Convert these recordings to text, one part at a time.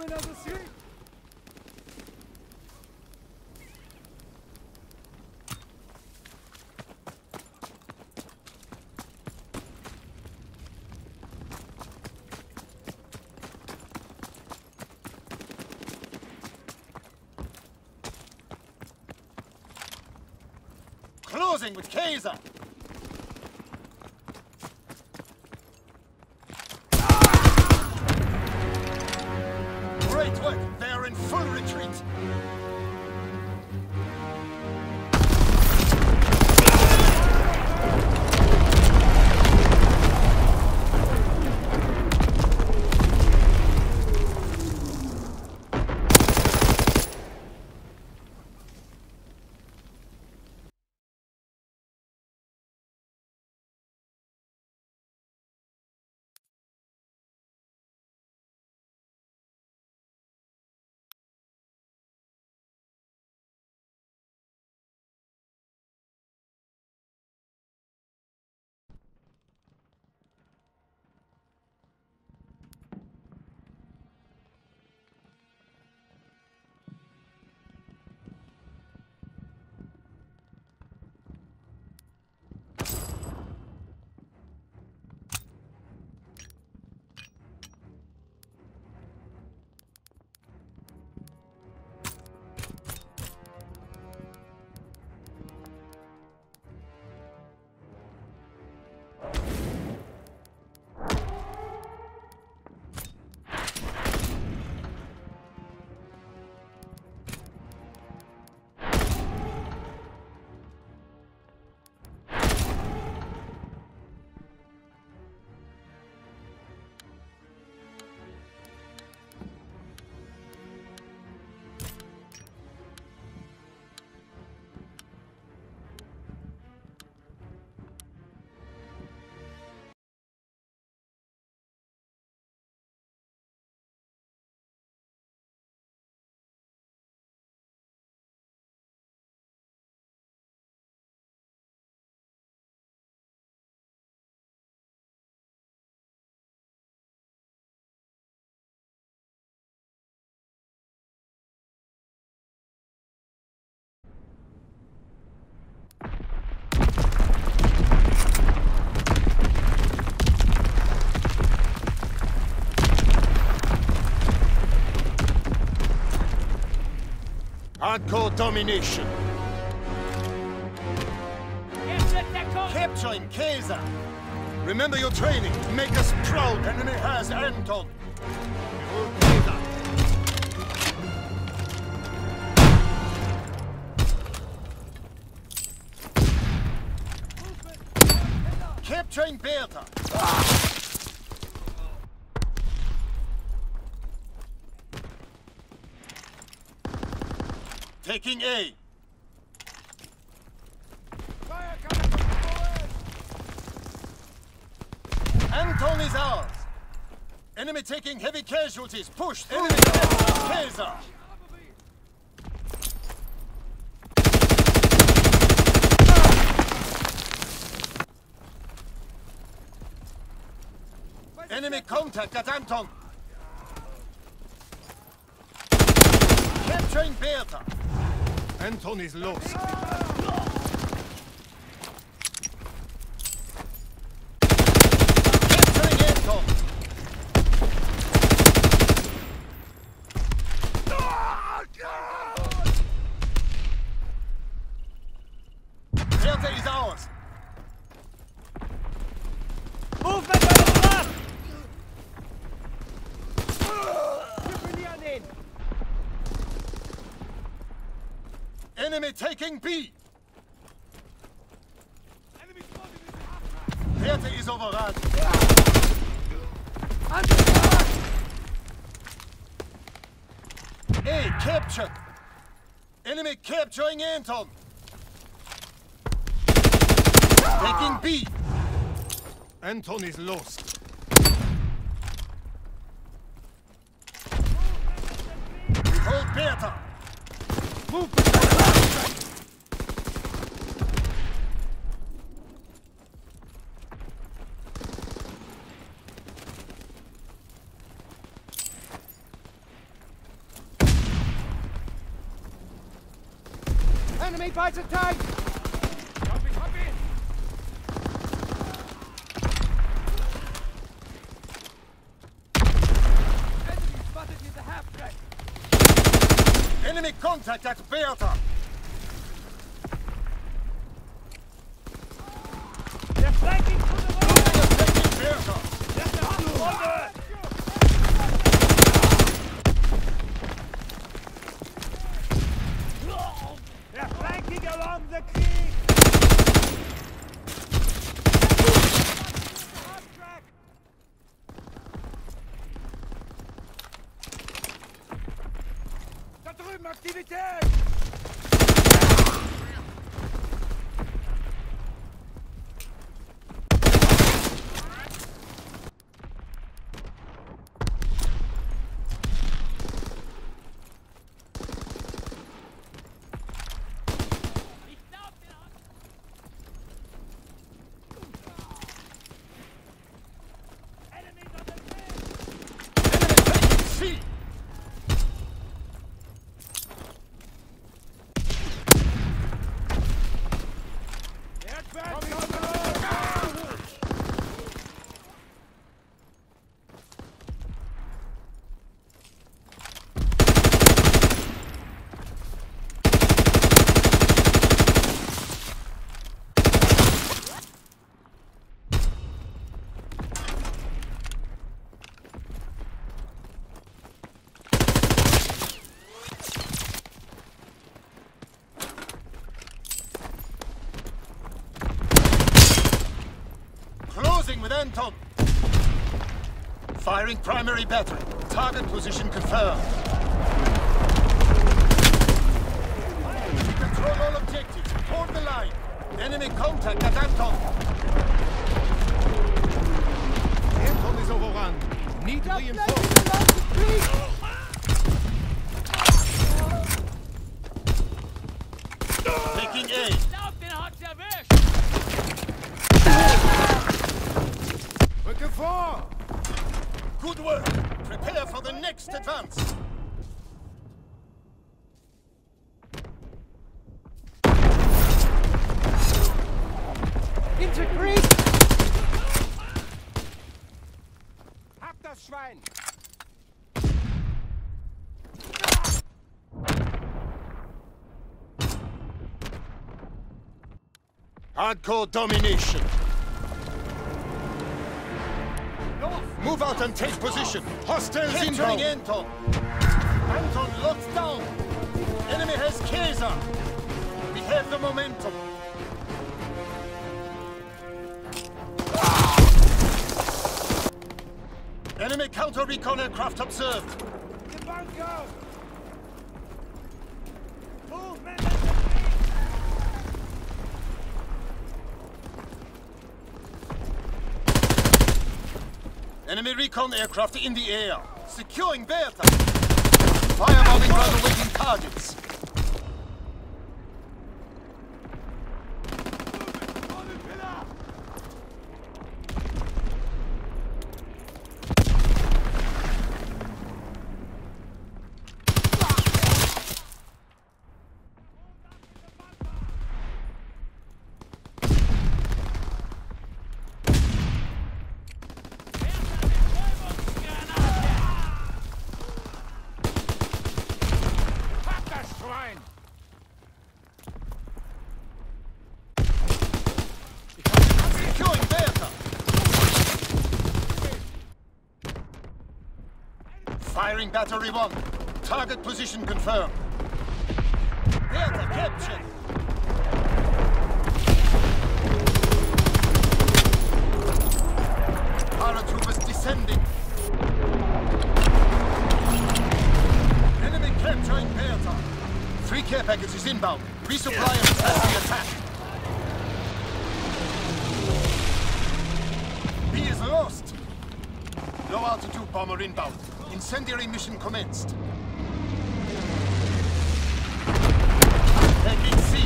Closing with Kaiser! Great work! They are in full retreat! Hardcore domination. Capturing Kaiser. Remember your training. Make us proud. Enemy has Anton. Hold Kaiser. Capturing Bertha. Taking A. Fire coming from forward! Anton is ours. Enemy taking heavy casualties. Push. Enemy capturing Kaiser. Enemy contact at Anton. Capturing Bertha. Anton is lost. Capturing Anton. Bertha is ours. Movement on the left! Enemy taking B. Enemy spotted! Bertha is overrun. A captured. Enemy capturing Anton. Taking B. Anton is lost. We hold Bertha. Move. Enemy fighter tank! Copy, copy! Enemy spotted near the half-track! Enemy contact at Bertha! They're flanking from the wall! Taking Bertha! That's the wonder! They're flanking along the creek! Half-track! Da drüben Aktivität! Enemies on the creek! Enemy taking C! They're advancing! Closing with Anton! Firing primary battery. Target position confirmed. We control all objectives. Hold the line. Enemy contact at Anton. Anton is overrun. Need reinforcements. Taking A. Auf den hat's erwischt! Rücke vor! Good work. Prepare for the next advance. Into Creek! Hab das Schwein! Hardcore domination. Move out and take position. Hostiles inbound. Anton. Anton locked down. Enemy has Kaiser. We have the momentum. Enemy counter-recon aircraft observed. The bunker! Movement! Enemy recon aircraft in the air. Securing Bertha. Fireballing while awaiting targets. On the pillar! Hab das Schwein! Securing Bertha. Firing battery 1. Target position confirmed. Bertha captured. Paratroopers descending. Enemy capturing Bertha. 3 care packages inbound. Resupply and press the attack. B is lost. Low altitude bomber inbound. Incendiary mission commenced. Taking C.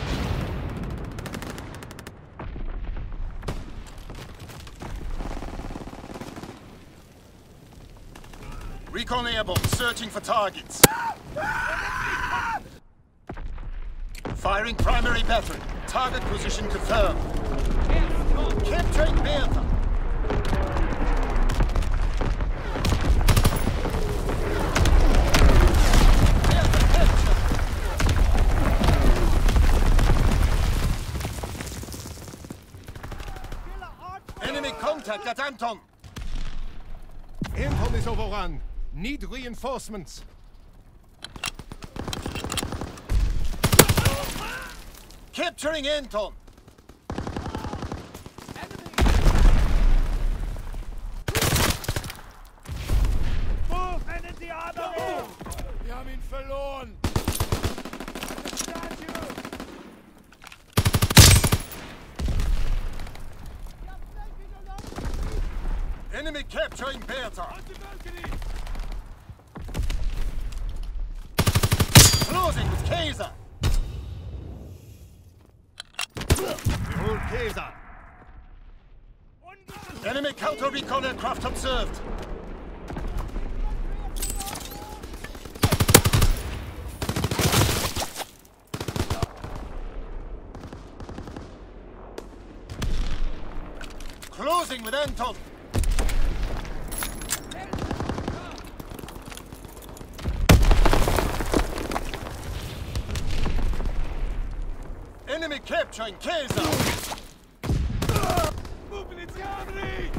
Recon airborne, searching for targets. Firing primary battery. Target position confirmed. Capturing Bertha. Bertha captured. Enemy contact at Anton. Anton is overrun. Need reinforcements. Capturing Anton. Move, and the other move! Wir haben ihn verloren. Understand you! Enemy capturing Bertha. On the balcony! Closing with Kaiser. Behold Kaiser. Enemy counter-recon aircraft observed. Closing with Anton. Enemy capturing Kaiser. Mobiliziamoli!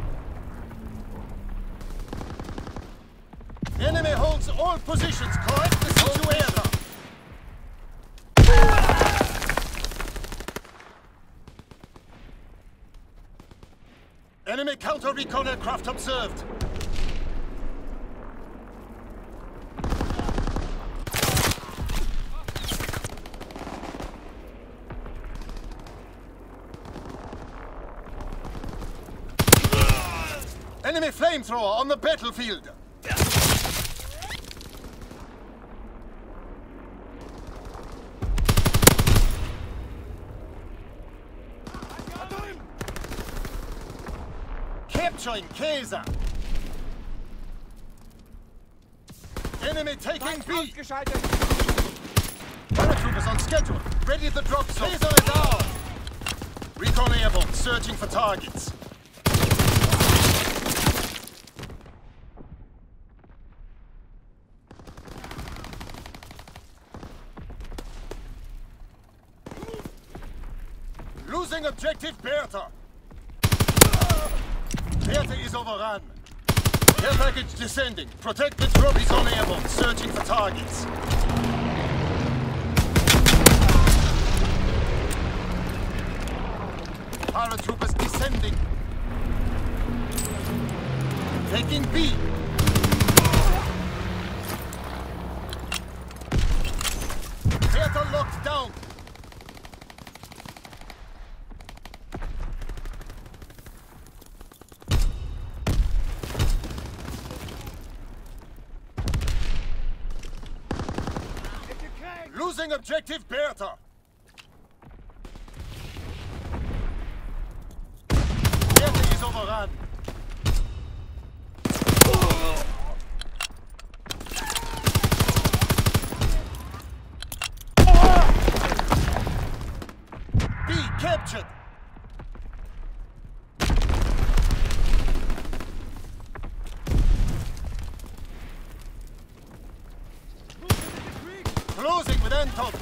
Enemy holds all positions. Correct the situation. Enemy counter-recon aircraft observed. Enemy flamethrower on the battlefield. Capturing Kaiser. Enemy taking B. Ausgeschaltet! Paratroopers on schedule. Ready at the drop zone. Kaiser is ours. Recon airborne, searching for targets. Losing objective Bertha. Bertha is overrun. Care package descending. Protect the drop zone airborne, searching for targets. Paratroopers descending. Taking B. Bertha locked down. Losing objective Bertha. Bertha is overrun. B captured. Closing with Anton.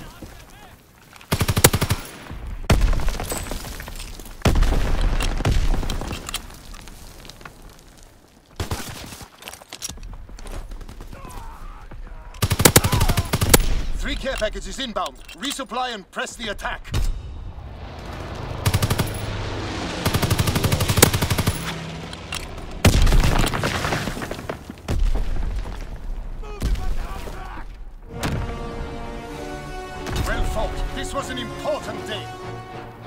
Three care packages inbound. Resupply and press the attack. Well fought. This was an important day.